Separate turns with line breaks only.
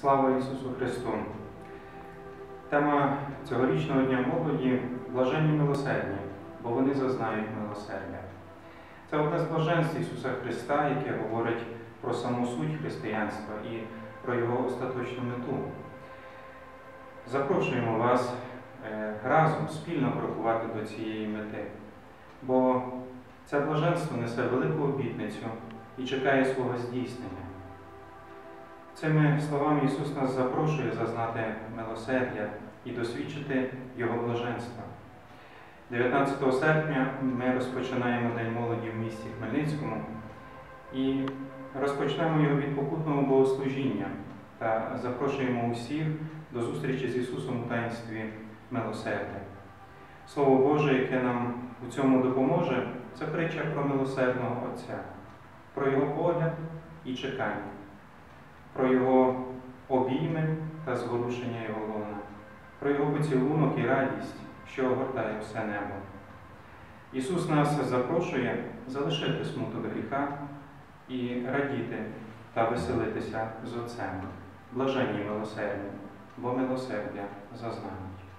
Слава Ісусу Христу! Тема цьогорічного Дня молоді – блаженні милосердні, бо вони зазнають милосердя. Це одне з блаженств Ісуса Христа, яке говорить про саму суть християнства і про його остаточну мету. Запрошуємо вас разом спільно крокувати до цієї мети, бо це блаженство несе велику обітницю і чекає свого здійснення. Цими словами Ісус нас запрошує зазнати милосердя і досвідчити Його блаженства. 19 серпня ми розпочинаємо День молоді в місті Хмельницькому і розпочнемо його від покутного богослужіння та запрошуємо усіх до зустрічі з Ісусом у таїнстві милосердя. Слово Боже, яке нам у цьому допоможе, це притча про милосердного Отця, про Його погляд і чекання, про Його обійми та зворушення Його лона, про Його поцілунок і радість, що огортає все небо. Ісус нас запрошує залишити смуток гріха і радіти та веселитися з Отцем. Блаженні милосердні, бо милосердя зазнають.